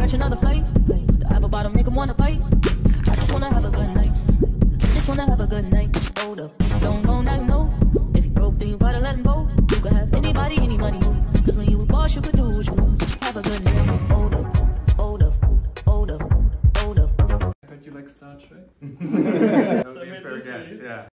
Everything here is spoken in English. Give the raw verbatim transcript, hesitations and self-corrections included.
catch another fight. The apple bottom make him wanna bite. I just wanna have a good night. I just wanna have a good night. Hold up, don't know now you know. If you broke, then you gotta let him go. You could have anybody, any money, no. Cause when you a boss, you could do what you want. Have a good night. Hold up, hold up, hold up, hold up. I bet you like Star Trek. That would be a fair guess, yeah.